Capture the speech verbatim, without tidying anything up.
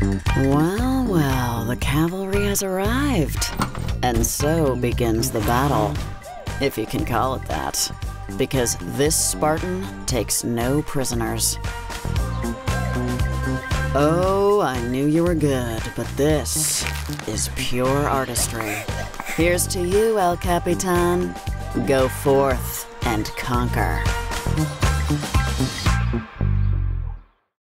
Well, well, the cavalry has arrived. And so begins the battle, if you can call it that. Because this Spartan takes no prisoners. Oh, I knew you were good, but this is pure artistry. Here's to you, El Capitan. Go forth and conquer.